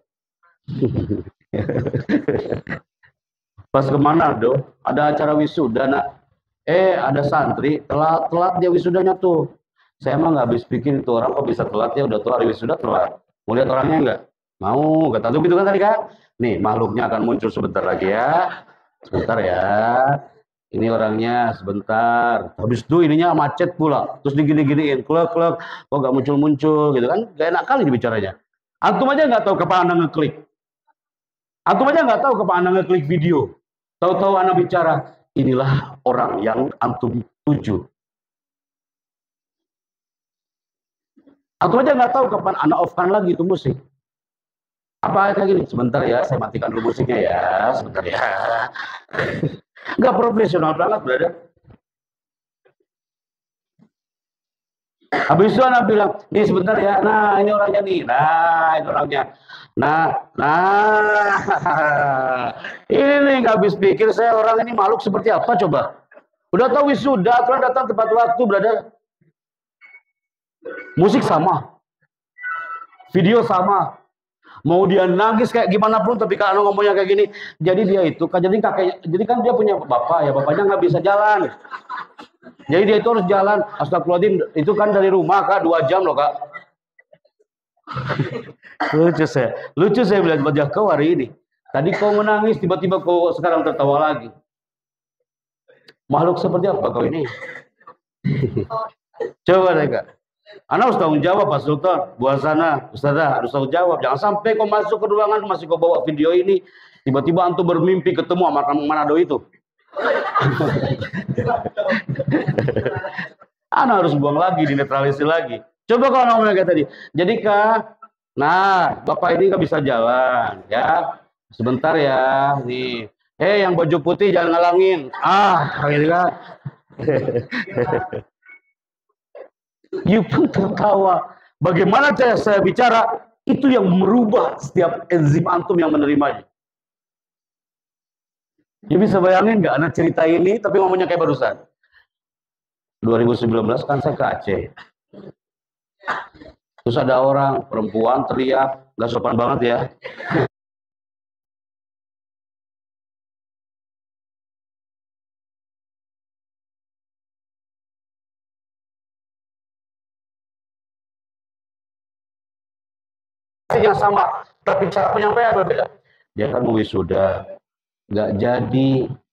Pas ke Manado, ada acara wisuda, nak. Ada santri, telat dia wisudanya tuh. Saya emang nggak habis pikir itu orang kok bisa telat ya, udah tua hari wisuda telat. Mau lihat orangnya nggak? Mau, kata tuh gitu kan tadi kan? Nih, makhluknya akan muncul sebentar lagi ya. Sebentar ya. Ini orangnya sebentar. Habis itu ininya macet pula. Terus digini-giniin, klek-klek. Kok nggak muncul-muncul gitu kan? Gak enak kali dibicaranya. Antum aja nggak tahu kapan anda ngeklik. Antum aja nggak tahu kapan anda ngeklik video. Tahu-tahu anda bicara. Inilah orang yang antum tuju. Atau aja nggak tahu kapan anak off-kan lagi itu musik. Apa kayak gini? Sebentar ya, saya matikan dulu musiknya ya. Sebentar ya. Nggak profesional banget, brother. Habis itu anak bilang, nih sebentar ya, nah ini orangnya nih, nah ini orangnya. Nah, ini nih nggak habis pikir saya orang ini makhluk seperti apa coba. Udah tahu wisuda, kan datang tepat waktu, brother. Musik sama, video sama. Mau dia nangis kayak gimana pun, tapi kalau ngomongnya kayak gini, jadi dia itu kan jadi kakeknya, jadi kan dia punya bapak ya, bapaknya nggak bisa jalan. Jadi dia itu harus jalan. Astagfirullahaladzim, itu kan dari rumah kak 2 jam loh kak. Lucu saya bilang wajah kau hari ini. Tadi kau menangis, tiba-tiba kau sekarang tertawa lagi. Makhluk seperti apa kau ini? Coba deh kak. Anak harus tanggung jawab Pak Sultan. Buat sana, Ustazah harus tanggung jawab. Jangan sampai kau masuk ke ruangan, masih kau bawa video ini, tiba-tiba antum bermimpi ketemu sama Manado itu. Anak harus buang lagi, dinetralisir lagi. Coba kalau ngomong kayak tadi. Jadi kak, nah bapak ini nggak bisa jalan, ya. Sebentar ya, nih. Yang baju putih jangan ngalangin. Gitu kan. You pun tertawa. Bagaimana cara saya bicara, itu yang merubah setiap enzim antum yang menerimanya. Ya bisa bayangin nggak anak cerita ini, tapi ngomongnya kayak barusan. 2019 kan saya ke Aceh. Terus ada orang, perempuan teriak, nggak sopan banget ya. Yang sama, tapi cara penyampaian berbeda. Dia kan mau wisuda, nggak jadi.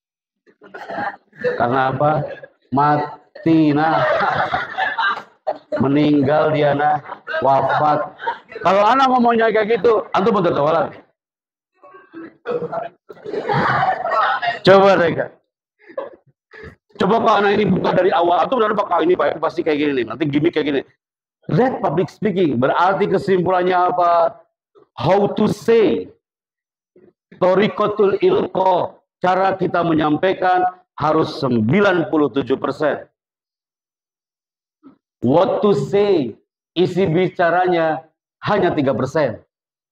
Karena apa? Mati, nah. Meninggal dia, nah. Wafat. Kalau anak ngomongnya kayak gitu, antum betul tertawa lagi. Coba deh, Kak. Coba kalau anak ini buka dari awal, antum udah bakal ini Pak, pasti kayak gini nih. Nanti gimmick kayak gini. Red public speaking, berarti kesimpulannya apa? How to say, Torikotul ilko, cara kita menyampaikan harus 97%. What to say, isi bicaranya hanya 3%.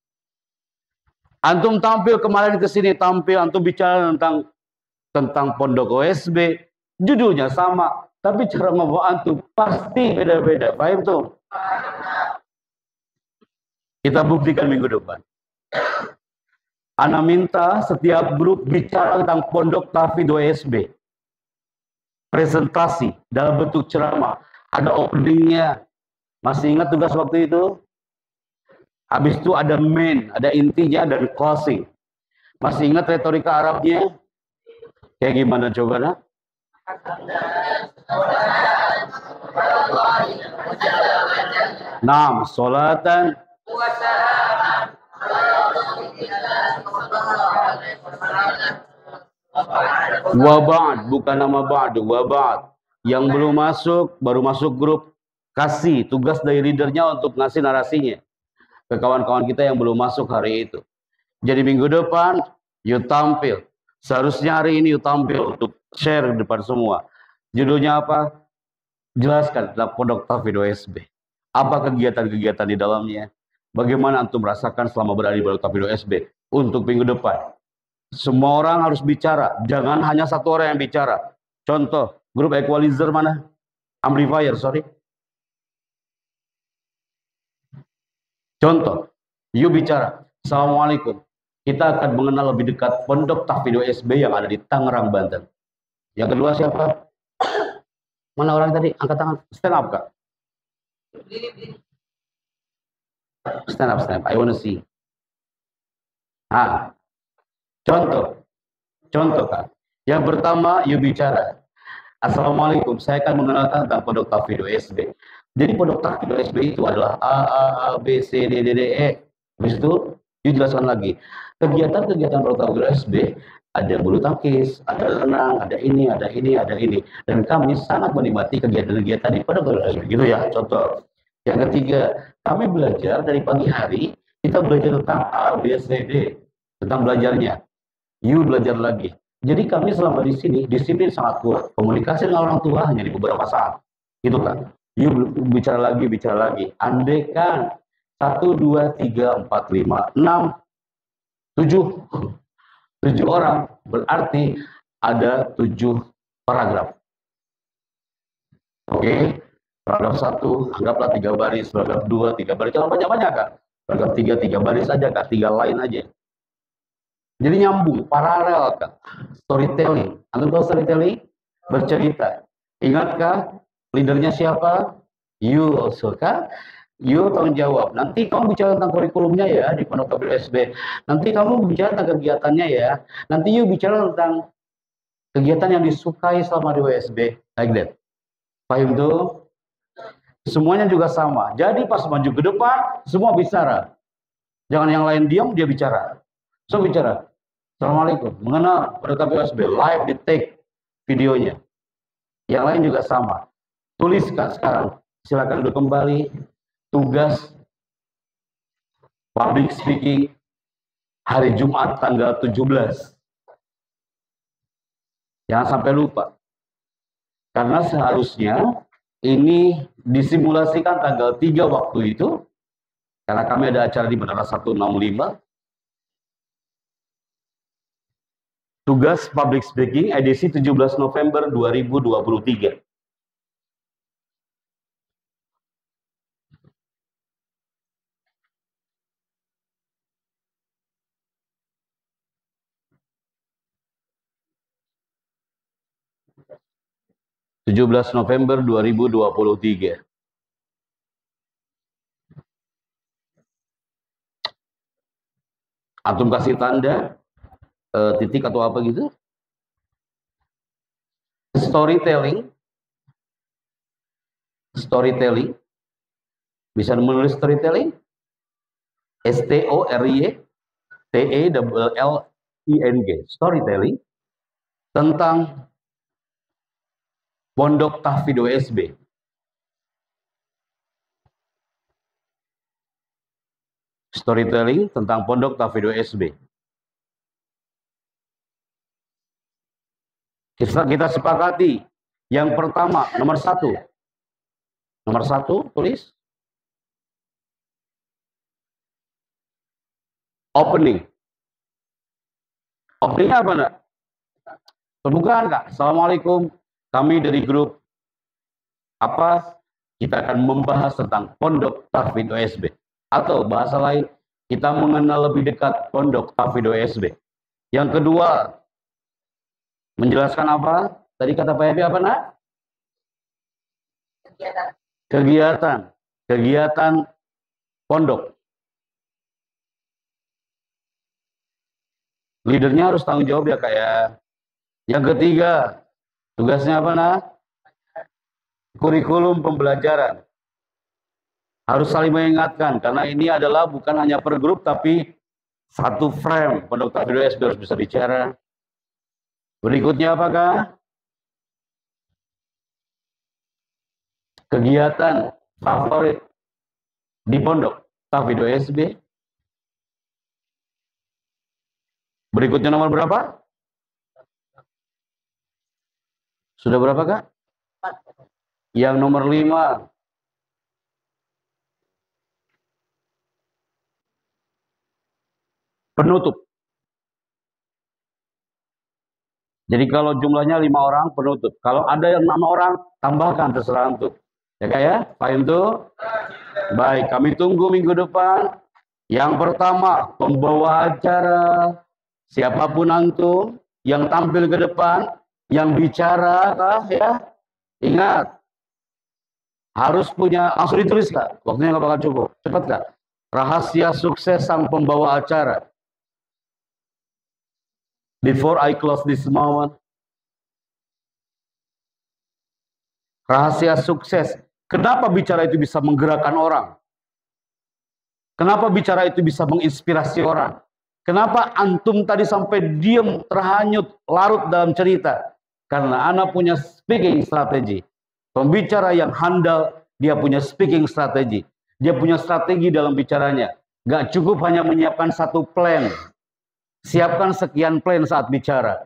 Antum tampil kemarin ke sini, antum bicara tentang pondok OSB, judulnya sama, tapi cara ngomong antum pasti beda-beda. Paham tuh? Kita buktikan minggu depan. Ana minta setiap grup bicara tentang pondok Tahfidz OSB. Presentasi dalam bentuk ceramah. Ada openingnya. Masih ingat tugas waktu itu? Habis itu ada main, ada intinya dan closing. Masih ingat retorika Arabnya? Kayak gimana coba nak? Naam, solatan wa ba'd, bukan nama ba'd, wa ba'd. Yang belum masuk, baru masuk grup, kasih tugas dari leadernya untuk ngasih narasinya ke kawan-kawan kita yang belum masuk hari itu. Jadi minggu depan, you tampil. Seharusnya hari ini you tampil untuk share di depan semua. Judulnya apa? Jelaskan tentang pondok Tahfidz OSB. Apa kegiatan-kegiatan di dalamnya? Bagaimana antum merasakan selama berada di pondok Tahfidz OSB untuk minggu depan? Semua orang harus bicara. Jangan hanya satu orang yang bicara. Contoh, grup equalizer mana? Amplifier, sorry. Contoh, you bicara. Assalamualaikum. Kita akan mengenal lebih dekat pondok Tahfidz OSB yang ada di Tangerang, Banten. Yang kedua siapa? Mana orang tadi? Angkat tangan. Stand up, Kak. Stand up. I want to see. Contoh, Kak. Yang pertama, you bicara. Assalamualaikum. Saya akan mengenalkan tentang pondok Tahfidz OSB. Jadi pondok Tahfidz OSB itu adalah A, B, C, D, E. Habis itu, you jelaskan lagi. Kegiatan-kegiatan pondok Tahfidz OSB ada bulu tangkis, ada renang, ada ini. Dan kami sangat menikmati kegiatan-kegiatan di pondok Tahfidz OSB. Gitu ya, contoh. Yang ketiga, kami belajar dari pagi hari, kita belajar tentang A, B, C, D, tentang belajarnya. You belajar lagi. Jadi kami selama di sini, disiplin sangat kuat. Komunikasi dengan orang tua hanya di beberapa saat. Gitu kan. You bicara lagi. Andaikan 1, 2, 3, 4, 5, 6, 7. 7 orang, berarti ada 7 paragraf. Oke. Paragraf 1, anggaplah 3 baris. Paragraf 2, 3 baris. Jangan banyak-banyak kan. Paragraf 3, 3 baris aja kan. 3 line aja. Jadi nyambung, paralel kan. Storytelling. Anda tahu storytelling? Bercerita. Ingatkah leadernya siapa? You also kan? You tanggung jawab. Nanti kamu bicara tentang kurikulumnya ya di Pondok WSB. Nanti kamu bicara tentang kegiatannya ya. Nanti you bicara tentang kegiatan yang disukai selama di WSB. Like that. Paham tuh? Semuanya juga sama. Jadi pas maju ke depan, semua bicara. Jangan yang lain diam, dia bicara. So bicara. Assalamualaikum. Mengenal Pondok WSB. Live di take videonya. Yang lain juga sama. Tuliskan sekarang. Silakan duduk kembali. Tugas public speaking hari Jumat tanggal 17. Jangan sampai lupa. Karena seharusnya ini disimulasikan tanggal 3 waktu itu. Karena kami ada acara di Menara 165. Tugas public speaking edisi 17 November 2023. November 2023. Antum kasih tanda titik atau apa gitu. Storytelling. Bisa menulis storytelling? STORYTELLING. Storytelling tentang Pondok Tahfidz WSB. Storytelling tentang Pondok Tahfidz WSB. Kita sepakati. Yang pertama, nomor 1. Nomor 1, tulis. Opening. Openingnya apa enggak? Pembukaan Kak. Assalamualaikum. Kami dari grup apa? Kita akan membahas tentang Pondok Tahfidz WSB. Atau bahasa lain, kita mengenal lebih dekat Pondok Tahfidz WSB. Yang kedua, menjelaskan apa? Tadi kata Pak Ebi apa nak? Kegiatan pondok. Leadernya harus tanggung jawab ya Kak ya. Yang ketiga, tugasnya apa nak? Kurikulum pembelajaran. Harus saling mengingatkan, karena ini adalah bukan hanya per grup, tapi satu frame. Pondok Tahfidz WSB harus bisa bicara. Berikutnya apakah? Kegiatan favorit di Pondok Tahfidz WSB. Berikutnya nomor berapa? Sudah berapa Kak? Yang nomor 5. Penutup. Jadi kalau jumlahnya 5 orang, penutup. Kalau ada yang 6 orang, tambahkan terserah untuk. Ya Kak ya? Paham tuh? Baik, kami tunggu minggu depan. Yang pertama, pembawa acara. Siapapun antum yang tampil ke depan, yang bicara, Kak, ya. Ingat, harus punya, langsung ditulis Kak. Waktunya nggak bakal cukup. Cepat Kak. Rahasia sukses sang pembawa acara. Before I close this moment. Rahasia sukses. Kenapa bicara itu bisa menggerakkan orang? Kenapa bicara itu bisa menginspirasi orang? Kenapa antum tadi sampai diam, terhanyut, larut dalam cerita? Karena anak punya speaking strategi. Pembicara yang handal dia punya speaking strategi, dia punya strategi dalam bicaranya. Gak cukup hanya menyiapkan satu plan, siapkan sekian plan saat bicara.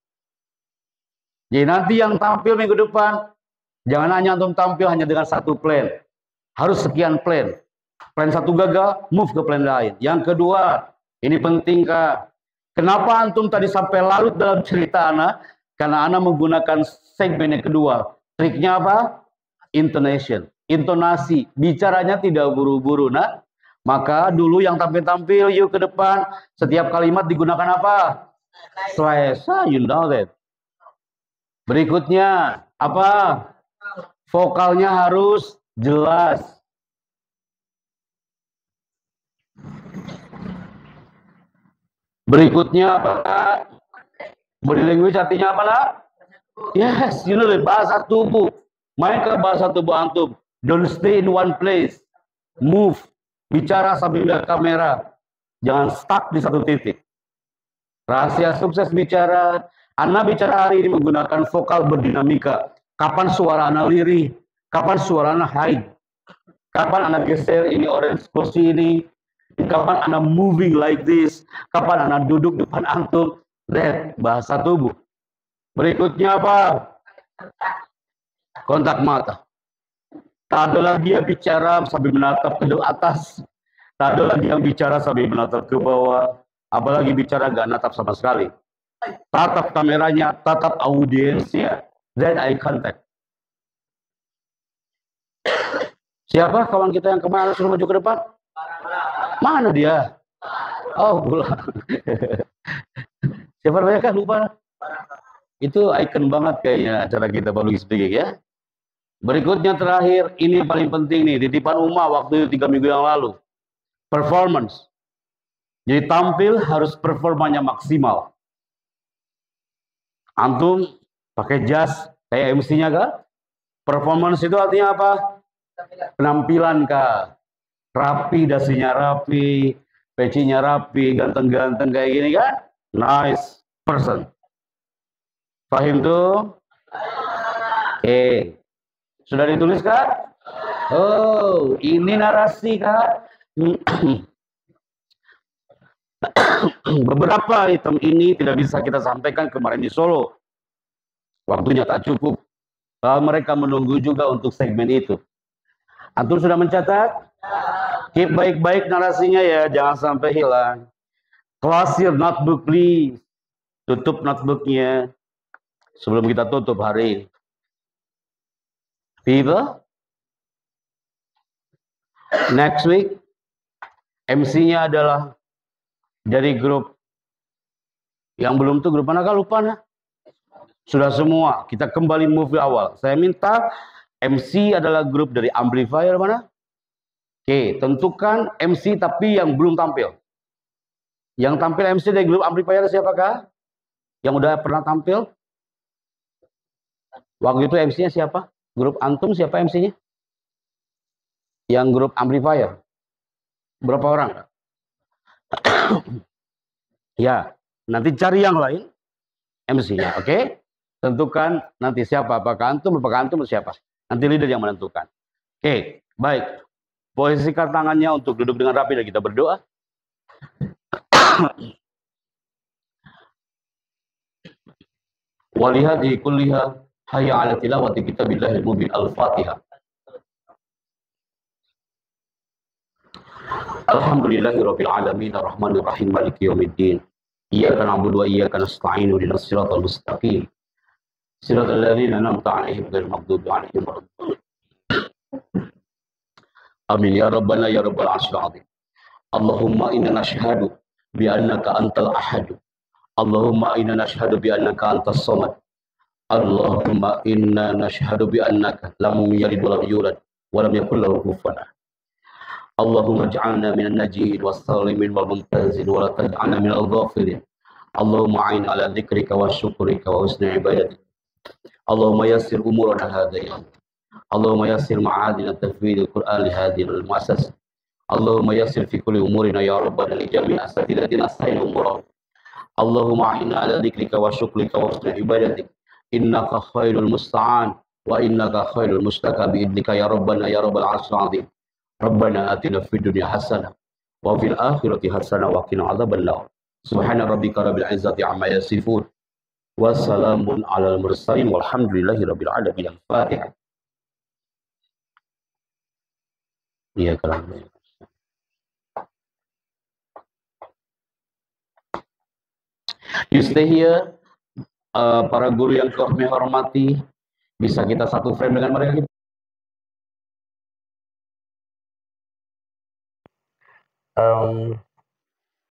Jadi nanti yang tampil minggu depan, jangan hanya antum tampil hanya dengan satu plan, harus sekian plan. Plan satu gagal, move ke plan lain. Yang kedua, ini penting Kak. Kenapa antum tadi sampai larut dalam cerita Ana? Karena Ana menggunakan segmen yang kedua. Triknya apa? Intonation, intonasi. Bicaranya tidak buru-buru. Nah, maka dulu yang tampil-tampil, yuk ke depan. Setiap kalimat digunakan apa? Slash. You know that. Berikutnya, apa? Vokalnya harus jelas. Berikutnya apa? Body language artinya apa nak? Yes, you know, bahasa tubuh. Mainkan bahasa tubuh antum. Don't stay in one place. Move. Bicara sambil lihat kamera. Jangan stuck di satu titik. Rahasia sukses bicara. Ana bicara hari ini menggunakan vokal berdinamika. Kapan suara Ana lirih? Kapan suara Ana high? Kapan Ana geser ini orange kursi ini? Kapan Anda moving like this? Kapan Anda duduk depan antum? Lihat bahasa tubuh. Berikutnya apa? Kontak mata. Tak ada lagi yang bicara sambil menatap ke atas. Tak ada lagi yang bicara sambil menatap ke bawah. Apalagi bicara gak natap sama sekali. Tatap kameranya, tatap audiensnya. Then eye contact. Siapa kawan kita yang kemarin suruh maju ke depan? Mana dia? Oh, pulang. Siapa namanya kan lupa. Itu icon banget kayaknya acara kita public speaking ya. Berikutnya terakhir, ini paling penting nih, titipan Uma waktu 3 minggu yang lalu. Performance. Jadi tampil harus performanya maksimal. Antum pakai jas kayak MC-nya kan? Performance itu artinya apa? Penampilan kah? Rapi, dasinya rapi, pecinya rapi, ganteng-ganteng kayak gini kan? Nice person. Paham tuh? Oke. Sudah ditulis kan? Oh, ini narasi kan? Beberapa item ini tidak bisa kita sampaikan kemarin di Solo. Waktunya tak cukup. Mereka menunggu juga untuk segmen itu. Antum sudah mencatat? Keep baik-baik narasinya ya, jangan sampai hilang. Close your notebook please. Tutup notebooknya sebelum kita tutup hari ini. People, next week MC-nya adalah dari grup yang belum tuh grup mana kah lupa nah? Sudah semua, kita kembali move awal. Saya minta MC adalah grup dari amplifier mana? Oke, tentukan MC tapi yang belum tampil. Yang tampil MC dari grup amplifier siapakah? Yang udah pernah tampil? Waktu itu MC-nya siapa? Grup antum siapa MC-nya? Yang grup amplifier. Berapa orang? Ya, nanti cari yang lain MC-nya, oke? Tentukan nanti siapa, apakah antum siapa? Nanti leader yang menentukan. Oke, baik. Posisikan tangannya untuk duduk dengan rapi dan kita berdoa. Walihadi kulliha hayya ala tilawati kitabillahil mubin al-Fatihah. Alhamdulillahirabbil alamin arrahmanir rahim maliki yaumiddin. Iyyaka na'budu wa iyyaka nasta'in ihdinas siratal mustaqim. Siratal ladzina an'amta 'alaihim ghairil maghdubi 'alaihim waladdallin. Amin ya rabbana ya rabbal arsyil azim. Allahumma inna nashhadu bi annaka antal ahad. Allahumma inna nashhadu bi annaka antas samad. Allahumma inna nashhadu bi annaka lam yalid wa lam yulad wa lam yakul lahu kufuwan ahad. Allahumma ij'alna minan najiyyin was-salimin wal mumtazin wa la taj'alna minal ghafilin. Allahumma a'in ala dzikrika wa syukrika wa husni ibadatik. Allahumma yassir umurana hadha ya. Allahumma yassir ma'adina tafwid al-Qur'an li hadhihi al-mu'assasah. Allahumma yassir fi kulli umurina ya rabbana li jami' asatidatina sa'il umurah. Allahumma a'inna ala dzikrika wa syukrika wa husni ibadatik. Innaka khairul musta'an wa innaka khairul mustaka biidnika ya rabbana ya rabbal arsyil azim. Rabbana atina fid dunya hasanah wa fil akhirati hasanah wa qina adzabannar. Subhana rabbika rabbil izzati amma yasifun. Wassalamun alal mursalin walhamdulillahi rabbil alamin. Al-Fatihah. Iya kalau you stay here, para guru yang kami hormati, bisa kita satu frame dengan mereka.